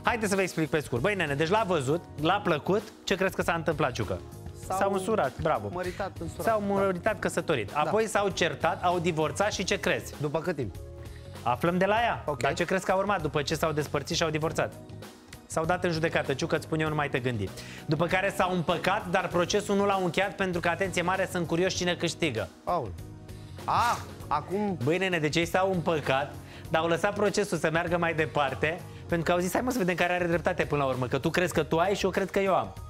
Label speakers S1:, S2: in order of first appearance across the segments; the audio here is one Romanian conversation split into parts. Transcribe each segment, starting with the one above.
S1: Haideți să vă explic pe scurt. Băi, nene, deci l-a văzut, l-a plăcut. Ce crezi că s-a întâmplat, Ciucă? S-au însurat, bravo.
S2: Măritat, însurat.
S1: S-au măritat, căsătorit. Apoi s-au certat, au divorțat și ce crezi?
S2: După cât timp?
S1: Aflăm de la ea.
S2: Ok.
S1: Dar ce crezi că a urmat după ce s-au despărțit și au divorțat? S-au dat în judecată, Ciucă, îți spun eu, nu mai te gândi. După care s-au împăcat, dar procesul nu l-au încheiat pentru că, atenție mare, sunt curioși cine câștigă.
S2: Aul. Acum...
S1: Băi, nene, deci ei s-au împăcat, dar au lăsat procesul să meargă mai departe, pentru că au zis, hai mă să vedem care are dreptate până la urmă, că tu crezi că tu ai și eu cred că eu am.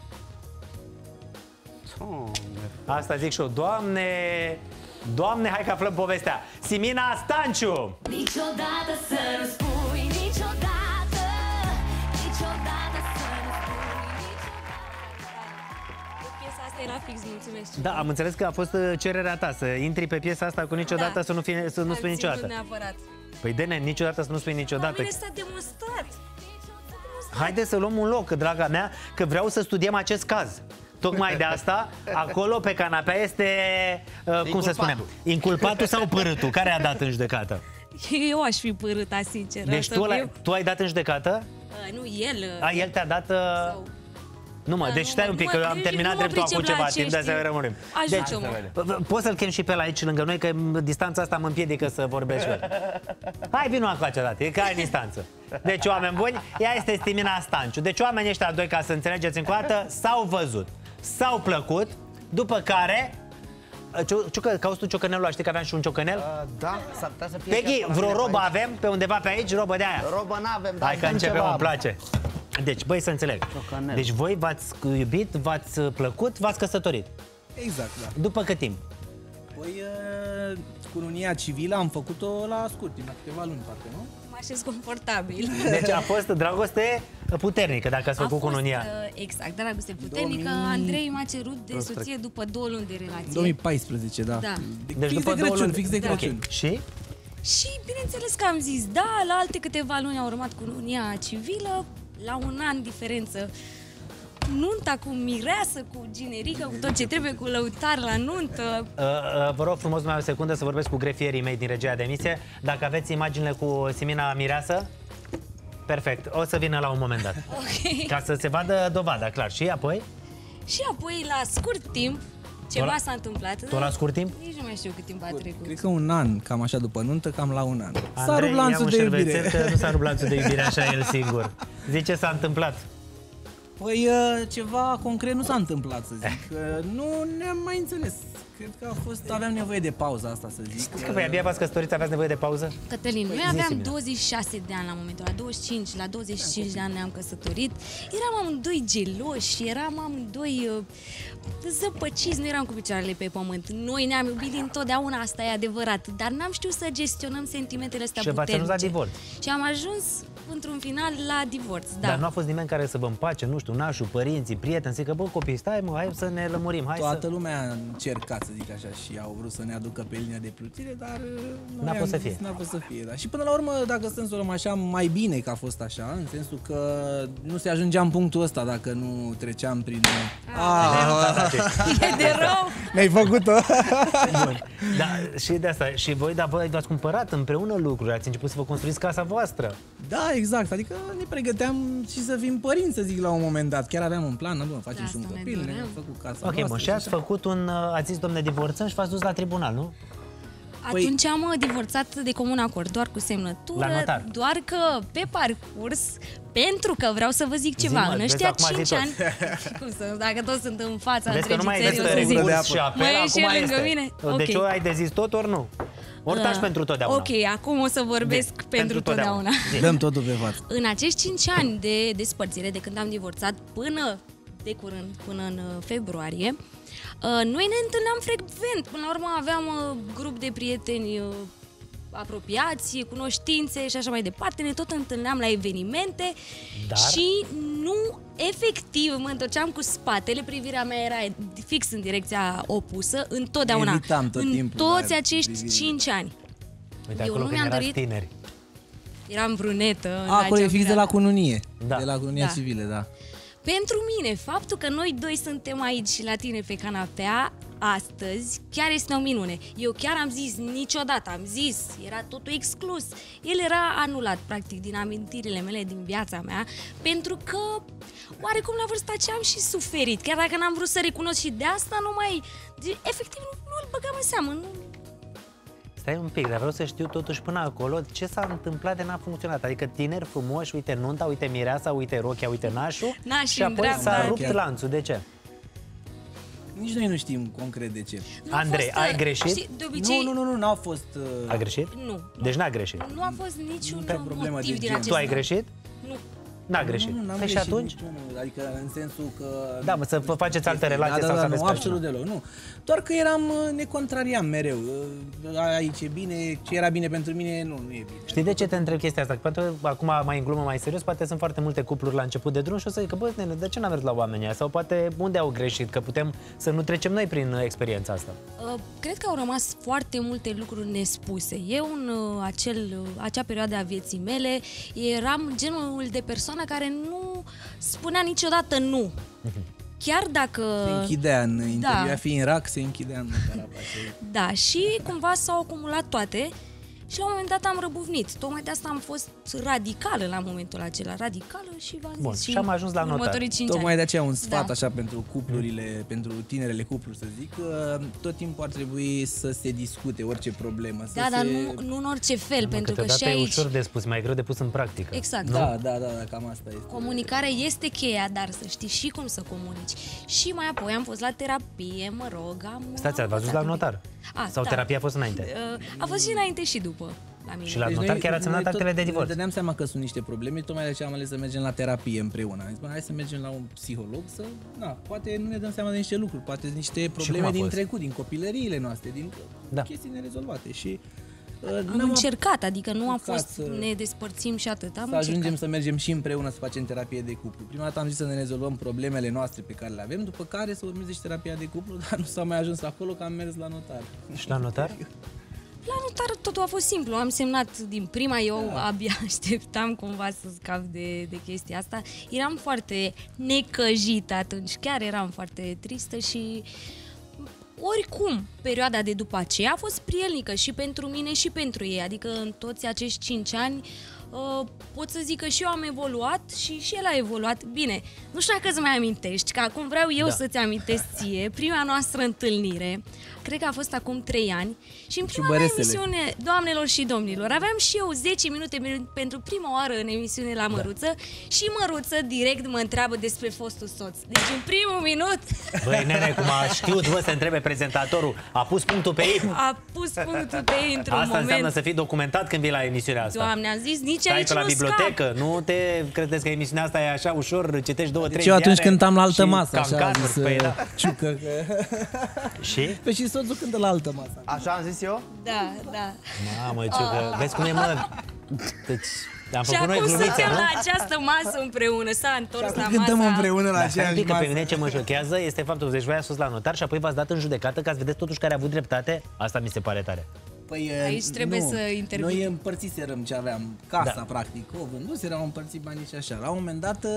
S1: Asta zic și eu. Doamne, Doamne, hai că aflăm povestea. Simina Stanciu!
S3: Niciodată să nu spui, niciodată, niciodată să nu spui, niciodată.
S4: Piesa asta era fix, mulțumesc.
S1: Da, am înțeles că a fost cererea ta să intri pe piesa asta cu niciodată, să nu spui niciodată.
S4: Neapărat.
S1: Păi Dene, niciodată să nu spui niciodată.
S4: La mine s-a demonstrat.
S1: Haideți să luăm un loc, draga mea, că vreau să studiem acest caz. Tocmai de asta, acolo pe canapea este, cum să spunem, inculpatul sau părâtul? Care a dat în judecată?
S4: Eu aș fi părâta, sincer.
S1: Deci tu ai dat în judecată?
S4: Nu, el.
S1: El te-a dat... Nu mă, deci stai un pic, că eu am terminat dreptul acum ceva timp, de să rămânem. Deci, poți să-l chem și pe ăla aici lângă noi, că distanța asta mă împiedică să vorbesc și eu. Hai, vino acum dată, e ca în distanță. Deci, oameni buni, ea este Simina Stanciu. Deci, oamenii ăștia doi, ca să înțelegeți încă o dată, s-au văzut, s-au plăcut, după care... Ciucă, cauți tu ciocănelul, știi că aveam și un ciocănel?
S2: Da, s-ar putea să fie.
S1: Peggy, vreo robă avem pe undeva pe aici? Robă de aia?
S2: Robă n-avem, dar
S1: hai că începem, îmi place. Deci, băi, să înțeleg.
S2: Ciocanel.
S1: Deci voi v-ați iubit, v-ați plăcut, v-ați căsătorit.
S5: Exact, da.
S1: După cât timp?
S5: Păi, cununia civilă am făcut-o la scurt timp, la câteva luni, parcă, nu?
S4: Mă așez confortabil.
S1: Deci a fost dragoste puternică, dacă ați făcut cununia.
S4: Exact, dragoste puternică. Andrei m-a cerut de soție după 2 luni de relație.
S5: 2014, da.
S1: Deci
S5: fix
S1: după
S5: de Crăciun,
S1: 2 luni.
S5: fix de Crăciun.
S1: Okay. Și?
S4: Și bineînțeles că am zis da, la alte câteva luni a urmat cununia civilă, la 1 an diferență. Nunta cu mireasă, cu ginerică, cu tot ce trebuie, cu lăutar la nuntă.
S1: Vă rog frumos numai o secundă să vorbesc cu grefierii mei din regia de emisie. Dacă aveți imaginile cu Simina mireasă, perfect, o să vină la un moment dat.
S4: Okay.
S1: Ca să se vadă dovada, clar. Și apoi?
S4: Și apoi, la scurt timp, ceva s-a întâmplat.
S1: Tot la scurt timp?
S4: Nici nu mai știu cât timp a trecut.
S5: Cred că 1 an, cam așa după nuntă, cam la 1 an. S-a
S1: Andrei,
S5: rupt lanțul de iubire.
S1: Nu s-a rupt lanțul de iubire așa el singur. Zice ce s-a întâmplat.
S5: Păi ceva concret nu s-a întâmplat, să zic. Nu ne-am mai înțeles. Cred că aveam nevoie de pauză asta, să zic.
S1: Știți că voi abia v-ați căsătorit, aveați nevoie de pauză?
S4: Cătălin, noi aveam 26 de ani la momentul, la 25, la 25 de ani ne-am căsătorit. Eram amândoi geloși, eram amândoi zăpăciți, nu eram cu picioarele pe pământ. Noi ne-am iubit dintotdeauna, asta e adevărat, dar n-am știut să gestionăm sentimentele astea puternice.
S1: Și v-ați ajuns la divorț.
S4: Și am ajuns într-un final la divorț, da.
S1: Dar nu a fost nimeni care să vă împace, nu știu, nașul, părinții, prieteni, zic că bă copii, stai mă, hai să ne lămurim, hai
S5: Toată lumea a încercat, să zic așa, și au vrut să ne aducă pe linia de plutire, dar
S1: n-a fost să fie.
S5: N-a fost să fie, da. Și până la urmă, dacă stăm să o luăm așa, mai bine că a fost așa, în sensul că nu se ajungea în punctul ăsta dacă nu treceam prin...
S4: E de rău!
S5: Ne-ai făcut-o!
S1: Bun. Da, și de asta, și voi, dar voi v-ați cumpărat împreună lucruri, ați început să vă construiți casa voastră.
S5: Da, exact, adică ne pregăteam și să fim părinți, să zic, la un moment dat. Chiar aveam un plan, bă, facem și un copil, ne-am făcut casa
S1: noastră. Ok, mă, și ați făcut ați zis, domne, divorțăm și v-ați dus la tribunal, nu?
S4: Atunci am divorțat de comun acord, doar cu semnătură, doar că pe parcurs, pentru că vreau să vă zic ceva, în ăștia 5 ani, cum să, dacă toți sunt în fața întregii țări, o să zic,
S1: mă
S4: ieși lângă mine.
S1: Deci ori ai de zis tot, ori nu. Ori taci pentru totdeauna.
S4: Ok, acum o să vorbesc pentru totdeauna.
S5: Dăm totul pe față.
S4: În acești 5 ani de despărțire, de când am divorțat până de curând, până în februarie, noi ne întâlneam frecvent. Până la urmă aveam grup de prieteni apropiați, cunoștințe și așa mai departe. Ne tot întâlneam la evenimente, și nu, efectiv, mă întorceam cu spatele, privirea mea era fix în direcția opusă, întotdeauna.
S5: Evitam tot timpul,
S4: toți acești 5 ani.
S1: Uite, eu nu mi-am dorit. Tineri.
S4: Eram brunetă.
S5: Acolo e fix de la cununie.
S1: Da.
S5: De la cununia civilă, da.
S4: Pentru mine, faptul că noi doi suntem aici la tine pe canapea astăzi chiar este o minune. Eu chiar am zis niciodată, am zis, era totul exclus. El era anulat, practic, din amintirile mele, din viața mea, pentru că, oarecum la vârsta aceea am și suferit, chiar dacă n-am vrut să recunosc și de asta nu mai... Efectiv, nu-l băgam în seamă, nu...
S1: Stai un pic, dar vreau să știu totuși până acolo ce s-a întâmplat de n-a funcționat. Adică tineri frumoși, uite nunta, uite mireasa, uite rochia, uite nașul și apoi s-a rupt lanțul. De ce?
S5: Nici noi nu știm concret de ce.
S1: Andrei, ai greșit?
S4: Știi, de obicei...
S5: Nu, n-au fost...
S1: A greșit?
S4: Nu.
S1: Deci n-a greșit.
S4: Nu a fost niciun
S5: problemă
S4: motiv
S5: de
S4: din
S5: gen.
S4: acest...
S1: Tu ai greșit?
S4: Nu.
S1: N-a greșit.
S5: Nu, n-am
S1: Păi și
S5: greșit
S1: atunci?
S5: niciunul, adică în sensul că...
S1: Da, mă, să vă faceți alte relații sau să aveți
S5: nu, absolut deloc, nu. Doar că ne contrariam mereu. Aici e bine, ce era bine pentru mine, nu e bine.
S1: Știi de ce te întreb chestia asta? Pentru că acum, mai în glumă, mai serios, poate sunt foarte multe cupluri la început de drum și o să zic că, bă, nene, de ce n-am mers la oamenii ăia? Sau poate unde au greșit? Că putem să nu trecem noi prin experiența asta.
S4: Cred că au rămas foarte multe lucruri nespuse. Eu, în acea perioadă a vieții mele, eram genul de persoană care nu spunea niciodată nu. Chiar dacă...
S5: Se închidea în interior, fi în rac, se închidea în carapace.
S4: Da, și cumva s-au acumulat toate și la un moment dat am răbuvnit. Tocmai de asta am fost radicală la momentul acela, radicală și v-am zis.
S1: Bun, și am ajuns la notar.
S5: Tocmai de aceea un sfat așa pentru cuplurile, pentru tinerele cupluri, să zic, că tot timpul ar trebui să se discute orice problemă.
S4: Da, dar nu în orice fel, pentru că și aici...
S1: e ușor de spus, mai greu de pus în practică.
S4: Exact.
S5: Da, cam asta este.
S4: Comunicarea este cheia, dar să știi și cum să comunici. Și mai apoi am fost la terapie, mă rog,
S1: Stați, ați ajuns la notar? Sau terapia a fost înainte?
S4: A fost și înainte și după. La mine.
S1: Și la notar chiar ați semnat actele de divorț.
S5: Ne dădeam seama că sunt niște probleme, tocmai de aceea am ales să mergem la terapie împreună. Am zis, hai să mergem la un psiholog să... poate nu ne dăm seama de niște lucruri, poate sunt niște probleme din trecut, din copilăriile noastre, din chestii nerezolvate. Și
S4: am încercat, adică nu a fost să ne despărțim și atât.
S5: Să ajungem să mergem și împreună să facem terapie de cuplu. Prima dată am zis să ne rezolvăm problemele noastre pe care le avem, după care să urmeze și terapia de cuplu, dar nu s-a mai ajuns acolo, că am mers la notar.
S1: Și la notar?
S4: La notar totul a fost simplu, am semnat din prima, eu abia așteptam cumva să scap de chestia asta. Eram foarte necăjită atunci, chiar eram foarte tristă și oricum perioada de după aceea a fost prielnică și pentru mine și pentru ei, adică în toți acești 5 ani pot să zic că și eu am evoluat și el a evoluat. Bine, nu știu dacă îți mai amintești, că acum vreau eu să-ți amintesc ție, prima noastră întâlnire, cred că a fost acum 3 ani și în prima mea emisiune, doamnelor și domnilor, aveam și eu 10 minute pentru prima oară în emisiune la Măruță și Măruță direct mă întreabă despre fostul soț. Deci în primul minut...
S1: Băi, nene, cum a știut, să întrebe prezentatorul, a pus punctul pe ei?
S4: A pus punctul pe ei într-un moment.
S1: Asta înseamnă să fii documentat când vii la emisiunea asta.
S4: Doamne, am zis, nici aici
S1: la
S4: nu
S1: bibliotecă,
S4: scap.
S1: nu te credeți că emisiunea asta e așa ușor, citești 2-3
S5: ziare. Eu atunci cântam la altă masă, așa
S1: zis,
S5: Ciucă.
S1: Și?
S5: Păi și soțul cântă la altă masă.
S2: Așa am zis eu?
S4: Da.
S1: Mamă, Ciucă, vezi cum e, mă? Deci, am făcut noi glumițe,
S4: suntem
S1: nu?
S4: la această masă împreună, s-a întors la masă.
S5: Cântăm împreună la aceeași
S1: masă. Pe mine ce mă
S5: masă.
S1: șochează este faptul că deci voi ați fost la notar și apoi v-ați dat în judecată ca să vedeți totuși care a avut dreptate. Asta mi se pare tare.
S5: Păi,
S4: aici trebuie să intervin.
S5: Noi împărțiserăm ce aveam, casa practic, o vânduserăm, am împărțit banii și așa. La un moment dat,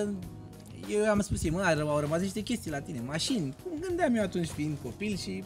S5: eu am spus, au rămas niște chestii la tine, mașini, cum gândeam eu atunci fiind copil și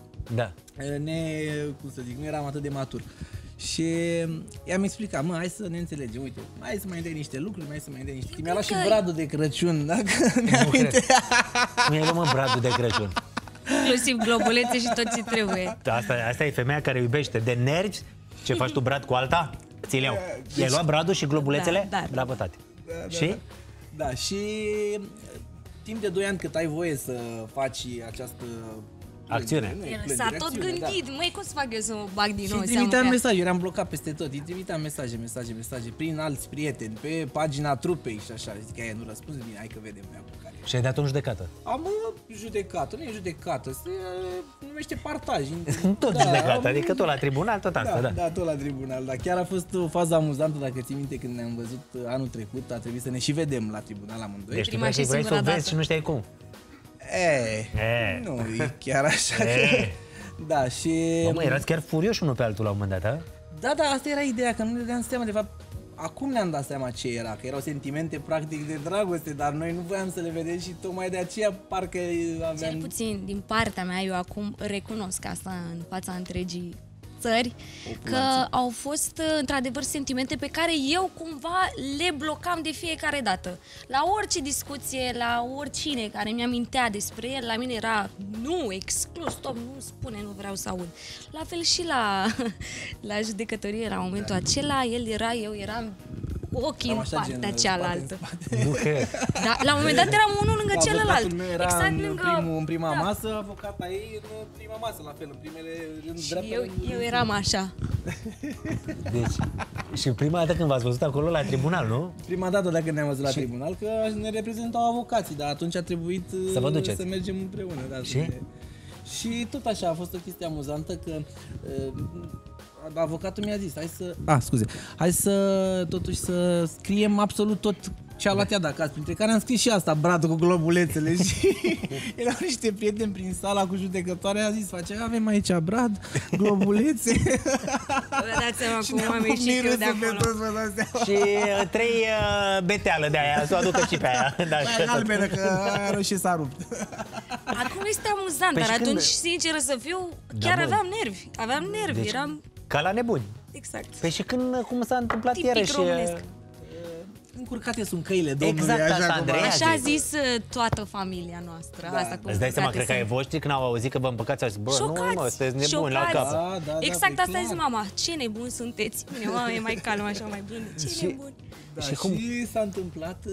S5: cum să zic, nu eram atât de matur. Și i-am explicat, hai să ne înțelegem, uite, hai să mai dai niște lucruri, mai să mai dai niște... Mi-a luat și bradul de Crăciun, dacă mi-aminte.
S1: Mi-ai luat, mă, bradul de Crăciun.
S4: Inclusiv globulețe și tot ce trebuie.
S1: Asta e femeia care iubește de nervi. Ce faci tu, brad, cu alta? Ți-l iau. I-ai luat bradul și globulețele?
S4: Da.
S1: Bravo, tati. Și?
S5: Da, și timp de 2 ani cât ai voie să faci această
S1: acțiune.
S4: S-a tot gândit, măi, cum să fac eu să mă bag din nou?
S5: Și trimiteam mesaje, eram blocat peste tot, îi trimiteam mesaje prin alți prieteni, pe pagina trupei și așa. Zic, aia nu răspunzi bine, hai că vedem noi acum care.
S1: Și ai dat în judecată?
S5: Am judecată, nu e judecată, se numește partaj.
S1: Tot judecată, adică tot la tribunal, tot asta,
S5: Da, tot la tribunal, dar chiar a fost o fază amuzantă, dacă ții minte, când ne-am văzut anul trecut, a trebuit să ne și vedem la tribunal amândoi.
S1: Deci tu vrei să o vezi și nu știai cum.
S5: Nu e chiar așa. Da, și...
S1: Mă, erați chiar furioși unul pe altul la un moment dat,
S5: Da, asta era ideea, că nu ne dădeam seama, de fapt, acum ne-am dat seama ce era, că erau sentimente practic de dragoste, dar noi nu voiam să le vedem și tocmai de aceea parcă aveam...
S4: Cel puțin din partea mea, eu acum recunosc asta în fața întregii țări, că au fost într-adevăr sentimente pe care eu cumva le blocam de fiecare dată. La orice discuție, la oricine care mi-amintea despre el, la mine era nu, exclus, stop, nu spune, nu vreau să aud. La fel și la judecătorie, la momentul acela, el era, eu eram cu ochii în partea cealaltă. Da, la un moment dat eram unul lângă celălalt.
S5: Meu era
S4: exact lângă...
S5: în prima masă, avocata ei în prima masă, la fel, în primele rânduri.
S4: Eu eram așa.
S1: Deci, și prima dată când v-ați văzut acolo la tribunal, nu?
S5: Prima dată dacă ne-am văzut la tribunal, că ne reprezentau avocații, dar atunci a trebuit să mergem împreună. Da, și tot așa a fost o chestie amuzantă că avocatul mi-a zis, hai să totuși să scriem absolut tot ce a luat ea de acasă, printre care am scris și asta, bradul cu globulețele și erau niște prieteni prin sala cu judecătoarea, a zis, avem aici brad, globulețe.
S4: Vă dați seama cum am ieșit eu de acolo.
S1: Și 3 beteală de aia, să o aducă și pe aia.
S5: Mai galbenă, că aia roșie s-a rupt.
S4: Acum este amuzant, dar atunci, sinceră să fiu, chiar aveam nervi, eram...
S1: Ca la nebuni.
S4: Exact.
S1: Păi și cum s-a întâmplat iarăși?
S5: Încurcate sunt căile Domnului,
S1: exact,
S5: așa,
S1: Andrei,
S4: așa a zis toată familia noastră.
S5: Da.
S4: Asta,
S1: îți dai seama, cred că ai voștri când au auzit că vă împăcați, au zis, bă, nu mă, sunteți nebuni la capăt.
S4: Exact asta a zis mama, ce nebuni sunteți. Mine, mama e mai calmă, așa, mai blândă, ce nebuni.
S5: Da, și s-a întâmplat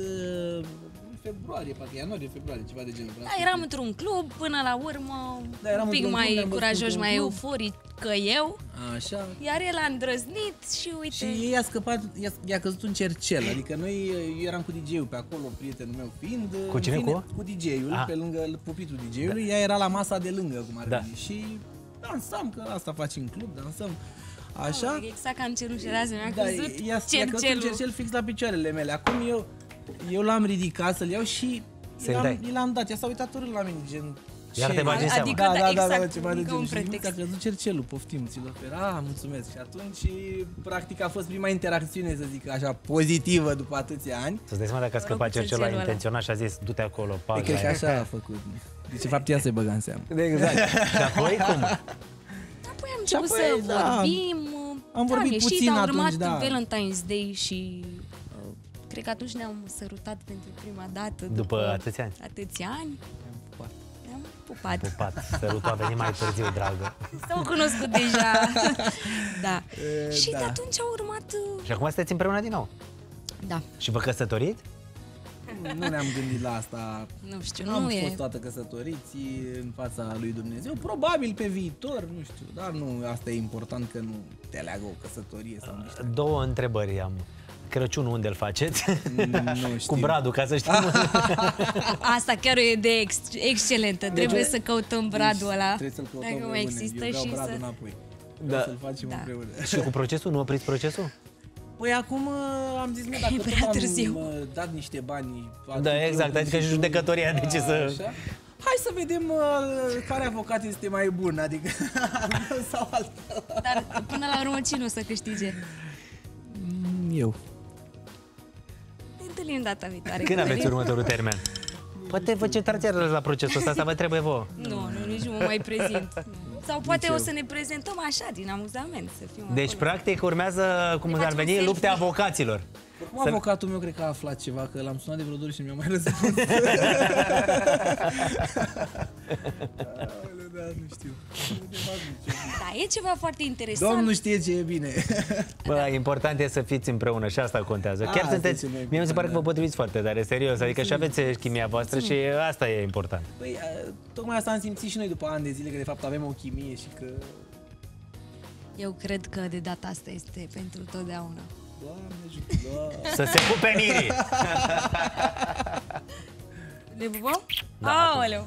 S5: februarie, poate ianuarie, februarie, ceva de genul.
S4: Da, eram într-un club, până la urmă, un pic mai curajos, mai euforic că eu.
S5: Așa.
S4: Iar el a îndrăznit și uite...
S5: Și ei a scăpat, i-a căzut un cercel, adică eu eram cu DJ-ul pe acolo, prietenul meu fiind.
S1: Cu cine,
S5: cu DJ-ul, pe lângă pupitul DJ-ului, ea era la masa de lângă, cum ar veni. Și dansam, că asta faci în club, dansăm. Așa.
S4: Exact ca în cenușerea mi-a căzut
S5: cercelul. Un cercel fix la picioarele mele. Acum eu l-am ridicat să-l iau și l-am dat. Ea s-a uitat urât la mine, gen...
S1: Iar te bagi în seama.
S4: Adică, exact,
S5: ceva de genul. Și a căzut cercelul, poftim, ți-l ofer. Mulțumesc. Și atunci, practic, a fost prima interacțiune, să zic așa, pozitivă după atâția ani.
S1: Să-ți dai seama dacă a scăpat cercelul, a intenționat și a zis, du-te acolo, paga.
S5: Cred că așa a făcut. Deci, de fapt, ea se băga în seamă.
S1: Exact. Și apoi cum?
S4: Apoi am început să vorbim.
S5: Am vorbit puțin atunci, da.
S4: A urmat Valentine's Day și... Cred că atunci ne-am sărutat pentru prima dată.
S1: După atâția ani.
S4: Atâția ani. Ne-am pupat.
S1: Sărutul a venit mai târziu, dragă.
S4: S-au cunoscut deja. Da. Și de atunci au urmat...
S1: Și acum sunteți împreună din nou?
S4: Da.
S1: Și vă căsătoriți?
S5: Nu ne-am gândit la asta.
S4: Nu știu,
S5: am fost toată căsătoriți în fața lui Dumnezeu. Probabil pe viitor, nu știu. Dar nu, asta e important, că nu te leagă o căsătorie sau niște.
S1: 2 întrebări am. Crăciunul unde îl faceți?
S5: Nu știu.
S1: Cu bradul, ca să știm.
S4: Asta chiar e o idee excelentă. Trebuie să căutăm bradul ăla.
S5: Trebuie să-l căutăm.
S4: Dacă mai există și
S5: bradul înapoi. Să-l facem împreună.
S1: Și cu procesul? Nu opriți procesul?
S5: Păi acum am zis, dacă tot am dat niște bani...
S1: Da, exact, adică și judecătoria, de ce să...
S5: Hai să vedem care avocat este mai bun, adică sau altul.
S4: Dar până la urmă cine o să câștige?
S5: Eu.
S4: Ne întâlnim data viitoare.
S1: Când aveți următorul termen? Poate vă certați iar la procesul ăsta, vă trebuie vouă.
S4: Nu, nici nu mă mai prezint. Sau poate o să ne prezentăm așa, din amuzament, să fim
S1: Deci,
S4: acolo.
S1: practic, urmează, cum ar veni, lupte avocaților.
S5: Oricum, avocatul meu cred că a aflat ceva, că l-am sunat de vreo 2 ori și nu mi-a mai răspuns. Da, nu știu.
S4: Da, e ceva foarte interesant.
S5: Domnul știe ce e bine.
S1: Bă, important e să fiți împreună și asta contează. Chiar sunteți, mie mi se pare că vă potriviți foarte tare, serios, adică și aveți chimia voastră și asta e important.
S5: Păi, tocmai asta am simțit și noi după ani de zile, că de fapt avem o chimie și că...
S4: Eu cred că de data asta este pentru totdeauna.
S5: Doamne ajută, Doamne.
S1: Să se pupe mirii!
S4: Ne pupăm?
S1: Da,
S4: aoleu!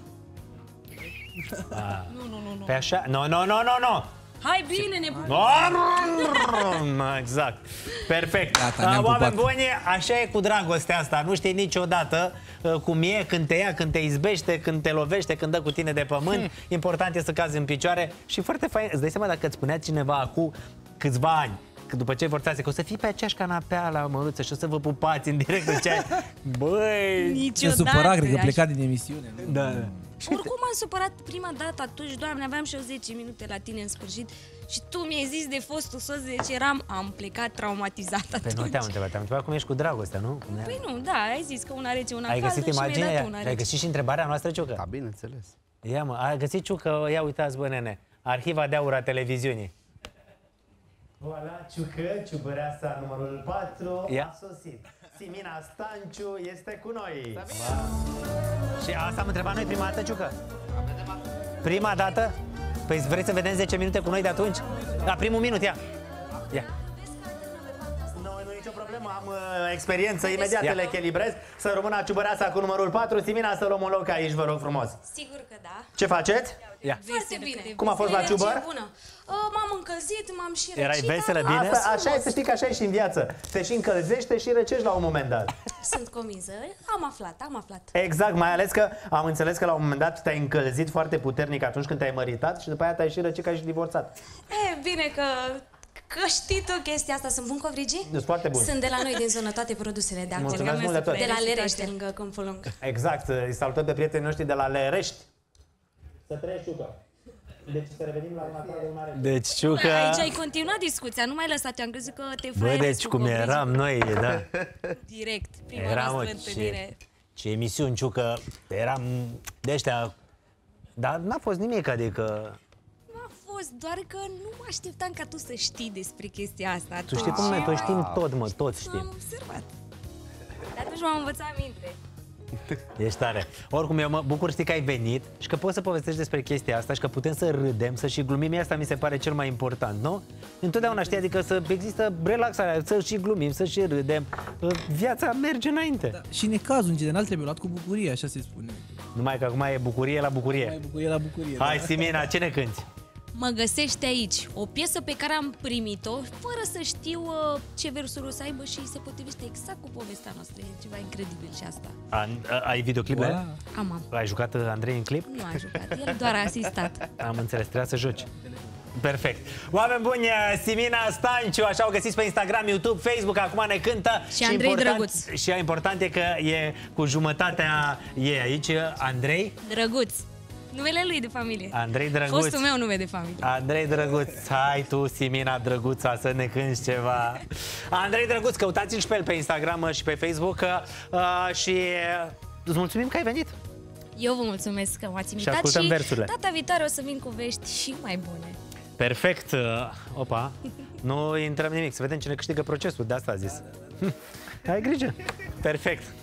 S4: Nu.
S1: Pe așa? Nu!
S4: Hai bine, ne pupăm!
S1: Exact. Perfect.
S5: Gata,
S1: oameni buni, așa e cu dragostea asta. Nu știi niciodată cum e, când te ia, când te izbește, când te lovește, când dă cu tine de pământ. Important e să cazi în picioare. Și foarte fain, îți dai seama dacă îți spunea cineva acum câțiva ani că după ce forțați, că o să fii pe aceeași canapea la Măruță și o să vă pupați în direct în ceai. Băi!
S5: Se supăra, cred că pleca din emisiune.
S1: Da.
S4: Oricum m-am supărat prima dată atunci, Doamne, aveam și eu 10 minute la tine în sfârșit și tu mi-ai zis de fostul soț, deci am plecat traumatizat atunci.
S1: Păi nu te-am întrebat cum ești cu dragostea, nu?
S4: Păi nu, da, ai zis că una rece, una
S1: Ai
S4: caldă
S1: găsit
S4: și mi-ai dat
S1: imaginea?
S4: una
S1: Ai
S4: rece.
S1: găsit și întrebarea noastră, Ciucă?
S2: Da, bineînțeles.
S1: Ia mă, ai găsit, Ciucă, ia uitați, bă, nene, arhiva de aur a televiziunii. Voilà, Ciucă, ciubăreasa numărul 4 a sosit. Simina Stanciu este cu noi. Și asta am întrebat noi prima dată, Ciucă? Prima dată? Păi vrei să vedem 10 minute cu noi de atunci? Da, primul minut, ia. Ia. Nu e nicio problemă, am experiență, imediat le echilibrez. Să rămână ciubăreasa cu numărul 4, Simina să luăm un loc aici, vă rog frumos.
S4: Sigur că da.
S1: Ce faceți? Ia.
S4: Foarte bine.
S1: Cum a fost la
S4: Energie
S1: ciubăr?
S4: bună. M-am încălzit, m-am și răcit.
S1: Erai veselă,
S4: dar-
S1: bine?
S2: Asta, așa e, să știi că așa e și în viață. Te și încălzește și răcești la un moment dat.
S4: Sunt convinsă. Am aflat.
S1: Exact, mai ales că am înțeles că la un moment dat te-ai încălzit foarte puternic atunci când te-ai măritat și după aia te-ai și răcit că ai și divorțat.
S4: E, bine că știi tu chestia asta. Sunt bun covrigii?
S1: Sunt foarte bun.
S4: Sunt de la noi din zonă, toate produsele de acolo.
S1: Mulțumesc mult de tot.
S4: De la Lerește, lângă Câmpul Lung.
S1: Exact, îi salutăm pe prietenii noștri de la Lerești. Să trăiești, Ciucă. Deci să revenim la următoarea de mare. Deci, Ciucă...
S4: Aici ai continuat discuția, nu mai lăsat, eu am crezut că te
S1: Bă,
S4: fraierezi
S1: deci
S4: cu
S1: cum
S4: covrigii.
S1: eram noi, da.
S4: Direct, prima
S1: Eram,
S4: noastră întâlnire.
S1: ce emisiuni, Ciucă, eram de ăștia... Dar n-a fost nimic, adică...
S4: A fost, doar că nu mă așteptam ca tu să știi despre chestia asta.
S1: Tu știi cum noi, toți știm tot, mă, toți
S4: Am
S1: știm.
S4: observat. De atunci m-am învățat minte.
S1: Ești tare. Oricum, eu mă bucur, știi că ai venit și că poți să povestești despre chestia asta și că putem să râdem, să și glumim. Asta mi se pare cel mai important, nu? Întotdeauna știi, adică să există relaxarea, să și glumim, să și râdem. Viața merge înainte.
S5: Da. Și necazul, în general, trebuie luat cu bucurie, așa se spune.
S1: Numai că acum e bucurie la bucurie.
S5: Mai bucurie la bucurie.
S1: Hai,
S5: da?
S1: Simina, ce ne cânti?
S4: Mă găsește aici, o piesă pe care am primit-o, fără să știu ce versuri o să aibă și se potrivește exact cu povestea noastră. E ceva incredibil și asta.
S1: Ai videoclipe?
S5: Voilà.
S4: Am.
S1: Ai jucat Andrei în clip?
S4: Nu a jucat, el doar a asistat.
S1: Am înțeles, trebuia să joci. Perfect. Oameni buni, Simina Stanciu, așa o găsiți pe Instagram, YouTube, Facebook, acum ne cântă.
S4: Și Andrei Drăguț.
S1: Și important e că e cu jumătatea ei aici, Andrei.
S4: Drăguț. Numele lui de familie.
S1: Andrei Drăguț.
S4: Fostul meu nume de familie.
S1: Andrei Drăguț, hai tu, Simina Drăguța, să ne cânti ceva. Andrei Drăguț, căutați-l și pe el pe Instagram și pe Facebook și îți mulțumim că ai venit.
S4: Eu vă mulțumesc că m-ați invitat
S1: ascultăm
S4: și
S1: versurile.
S4: data viitoare o să vin cu vești și mai bune.
S1: Perfect. Opa, nu intrăm nimic, să vedem cine câștigă procesul, de asta a zis. Ai grijă. Perfect.